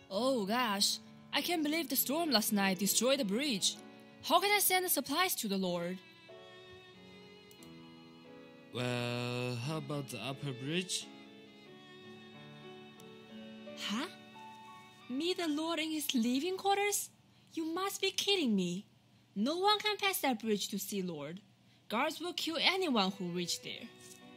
Oh gosh, I can't believe the storm last night destroyed the bridge. How can I send the supplies to the Lord? Well, how about the upper bridge? Huh? Me, the Lord, in his living quarters? You must be kidding me. No one can pass that bridge to see Lord. Guards will kill anyone who reach there.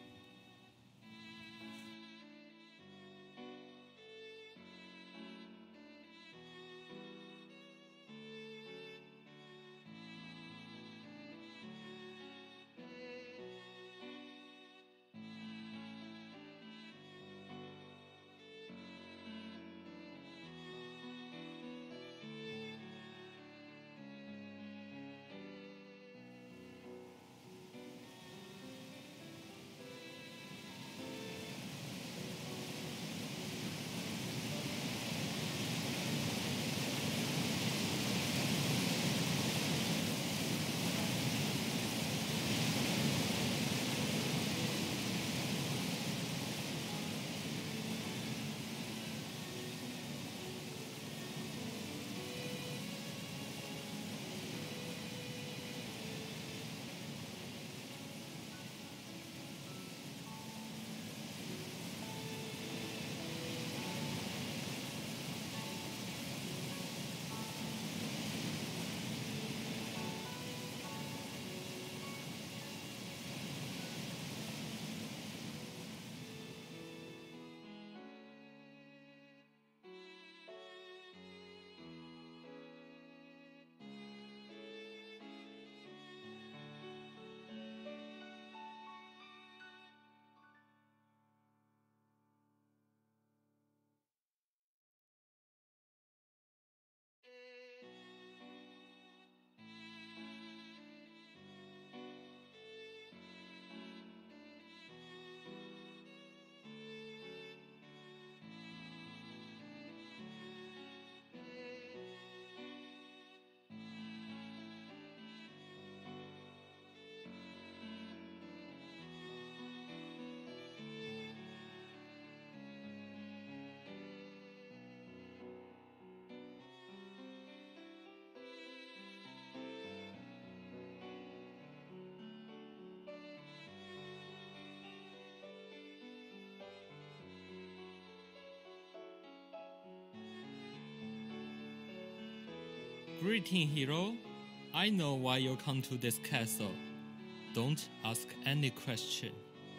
Greeting, hero. I know why you come to this castle. Don't ask any question.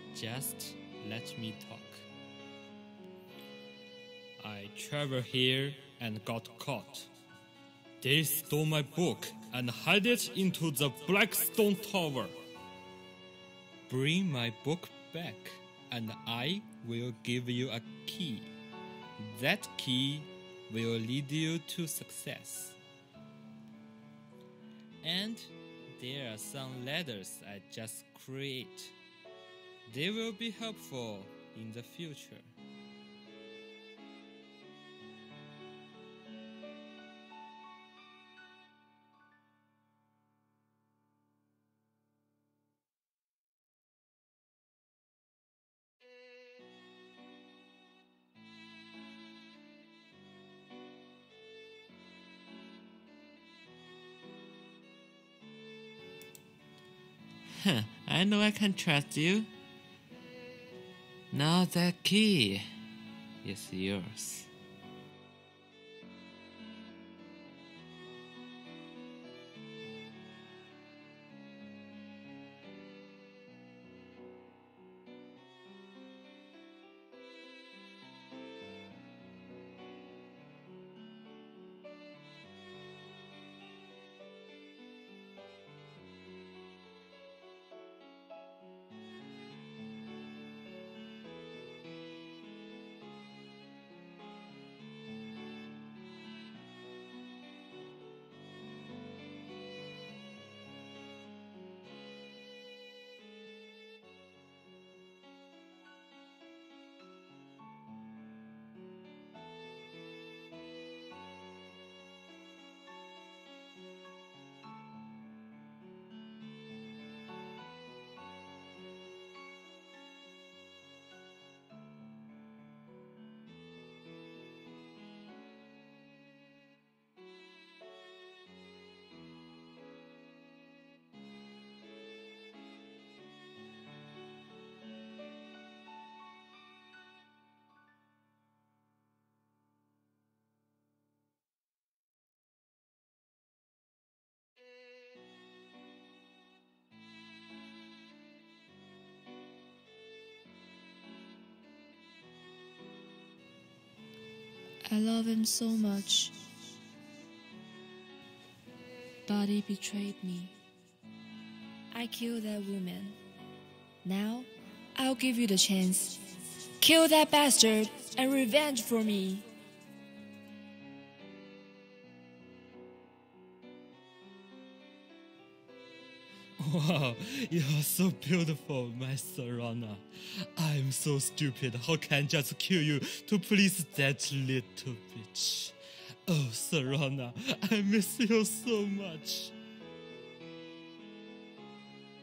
Just let me talk. I traveled here and got caught. They stole my book and hid it into the Blackstone Tower. Bring my book back, and I will give you a key. That key will lead you to success. And there are some letters I just create. They will be helpful in the future. I know I can trust you. Now that key is yours. I love him so much. But he betrayed me. I killed that woman. Now, I'll give you the chance. Kill that bastard and revenge for me. Wow, you are so beautiful, my Serana. I'm so stupid. How can I just kill you to please that little bitch? Oh, Serana, I miss you so much.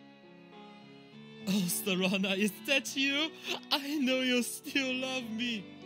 Oh, Serana, is that you? I know you still love me.